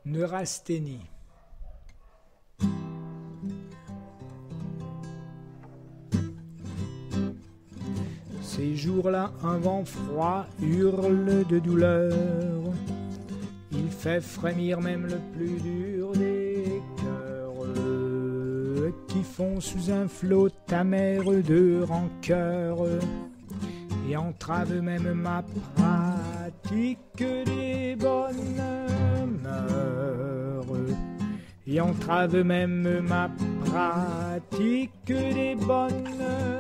Neurasthénie. Ces jours-là, un vent froid hurle de douleur. Il fait frémir même le plus dur des cœurs qui font sous un flot amer de rancœur et entrave même ma pratique des bonnes mœurs et entrave même ma pratique des bonnes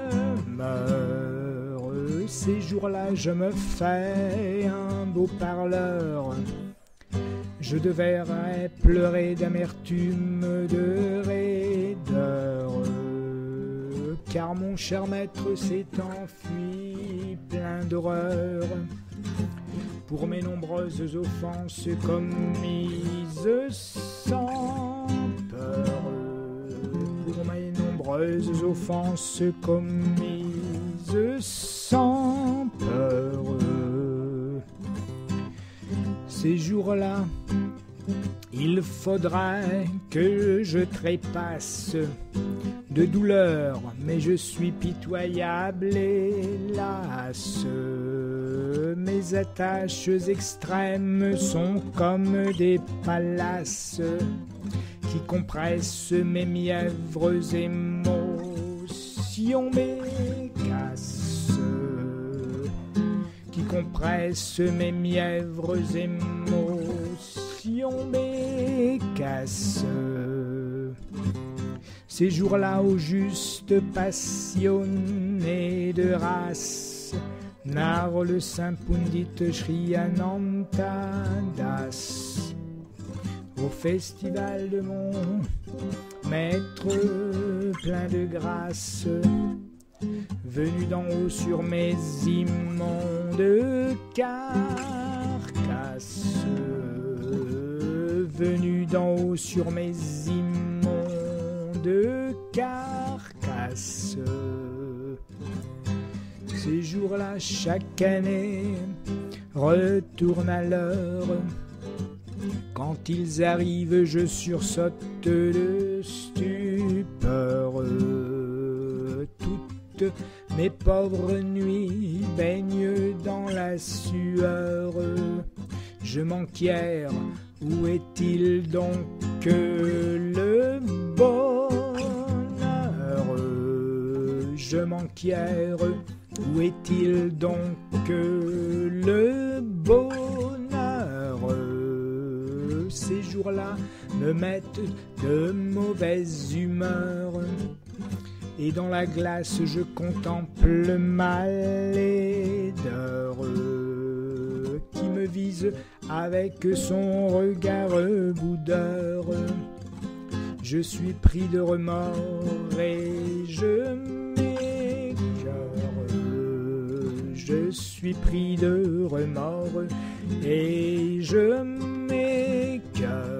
mœurs. Ces jours-là, je me fais un beau parleur. Je devrais pleurer d'amertume, de raideur, car mon cher maître s'est enfui plein d'horreur pour mes nombreuses offenses commises sans peur, pour mes nombreuses offenses commises sans peur. Ces jours-là, il faudrait que je trépasse de douleur, mais je suis pitoyable et lasse. Mes attaches extrêmes sont comme des palaces qui compressent mes mièvres émotions, mes casses, qui compressent mes mièvres émotions, mes casses. Ces jours-là au juste passionné de race, narre le saint Pundit Shri Anantadas. Au festival de mon maître plein de grâce, venu d'en haut sur mes immondes carcasses, venu d'en haut sur mes immondes carcasses. Ces jours-là, chaque année, retournent à l'heure. Quand ils arrivent, je sursaute de stupeur. Toutes mes pauvres nuits baignent dans la sueur. Je m'enquière, où est-il donc le bonheur? Je m'enquière, où est-il donc le bonheur? Ces jours-là me mettent de mauvaise humeur, et dans la glace je contemple ma laideur qui me vise avec son regard boudeur. Je suis pris de remords et je m'écœure. Je suis pris de remords et je m'écœure.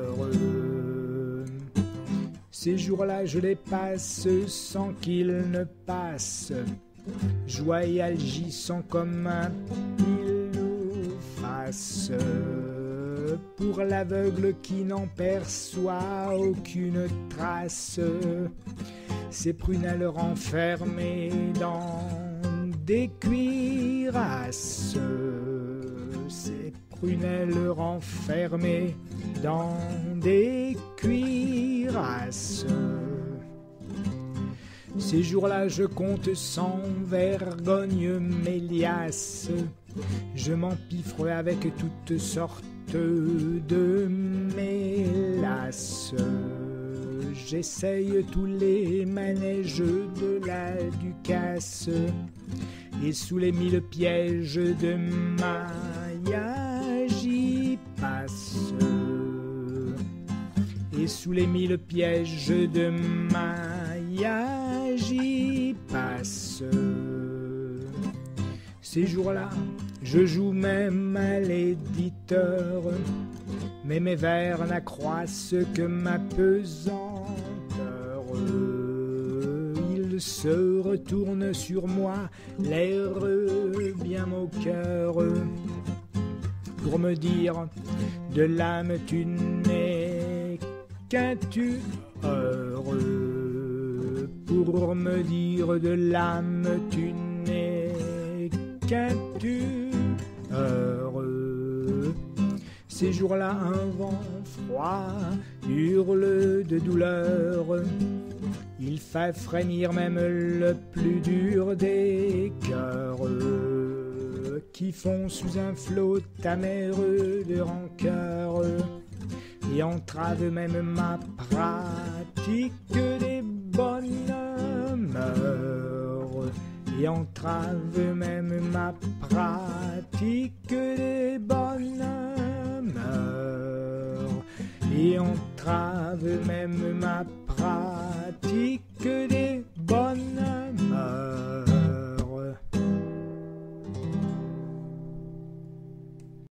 Ces jours-là, je les passe sans qu'ils ne passent. Joie et algie sont comme un pile ou face. Pour l'aveugle qui n'en perçoit aucune trace, ses prunelles renfermées dans des cuirasses, ses prunelles renfermées dans des cuirasses. Ces jours-là, je compte sans vergogne mes liasses. Je m'empiffre avec toutes sortes de mélasses. J'essaye tous les manèges de la Ducasse, et sous les 1000 pièges de Maya j'y passe. Et sous les 1000 pièges de Maya j'y passe. Ces jours-là, je joue même à l'éditeur, mais mes vers n'accroissent que ma pesanteur. Il se retourne sur moi, l'air bien moqueur, pour me dire de l'âme tu n'es qu'as-tu heureux pour me dire de l'âme tu n'es qu'as-tu heureux. Ces jours-là un vent froid hurle de douleur, il fait frémir même le plus dur des cœurs qui font sous un flot amer de rancœur et entrave même ma pratique des bonnes mœurs, et entrave même ma pratique des bonnes mœurs, et entrave même ma pratique des